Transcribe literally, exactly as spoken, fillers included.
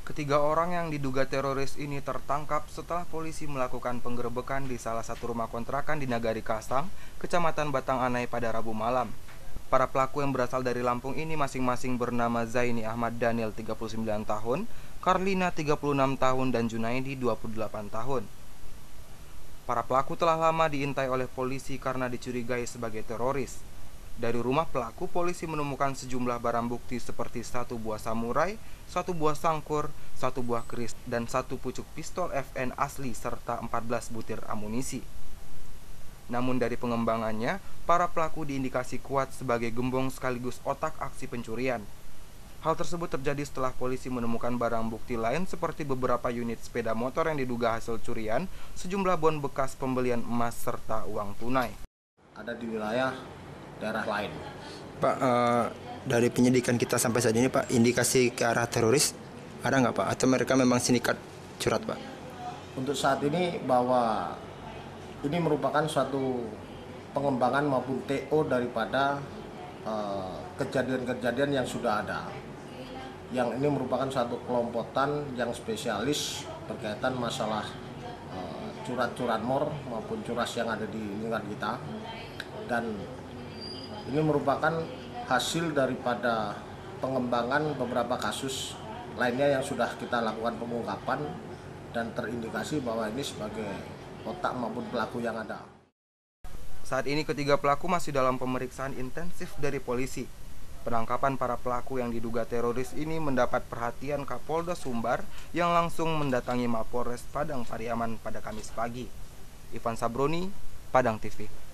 Ketiga orang yang diduga teroris ini tertangkap setelah polisi melakukan penggerebekan di salah satu rumah kontrakan di Nagari Kasang, Kecamatan Batang Anai pada Rabu malam. Para pelaku yang berasal dari Lampung ini masing-masing bernama Zaini Ahmad Daniel tiga puluh sembilan tahun, Karlina tiga puluh enam tahun, dan Junaidi dua puluh delapan tahun. Para pelaku telah lama diintai oleh polisi karena dicurigai sebagai teroris. Dari rumah pelaku, polisi menemukan sejumlah barang bukti seperti satu buah samurai, satu buah sangkur, satu buah keris, dan satu pucuk pistol F N asli serta empat belas butir amunisi. Namun dari pengembangannya, para pelaku diindikasi kuat sebagai gembong sekaligus otak aksi pencurian. Hal tersebut terjadi setelah polisi menemukan barang bukti lain seperti beberapa unit sepeda motor yang diduga hasil curian, sejumlah bon bekas pembelian emas, serta uang tunai. Ada di wilayah daerah lain. Pak, uh, dari penyidikan kita sampai saat ini, Pak, indikasi ke arah teroris ada nggak, Pak? Atau mereka memang sindikat curhat, Pak? Untuk saat ini bahwa ini merupakan suatu pengembangan maupun T O daripada uh, kejadian-kejadian yang sudah ada. Yang ini merupakan satu kelompokan yang spesialis berkaitan masalah uh, curat-curat mor maupun curas yang ada di lingkungan kita. Dan ini merupakan hasil daripada pengembangan beberapa kasus lainnya yang sudah kita lakukan pengungkapan dan terindikasi bahwa ini sebagai otak maupun pelaku yang ada. Saat ini ketiga pelaku masih dalam pemeriksaan intensif dari polisi. Penangkapan para pelaku yang diduga teroris ini mendapat perhatian Kapolda Sumbar yang langsung mendatangi Mapolres Padang Pariaman pada Kamis pagi. Ivan Sabroni, Padang T V.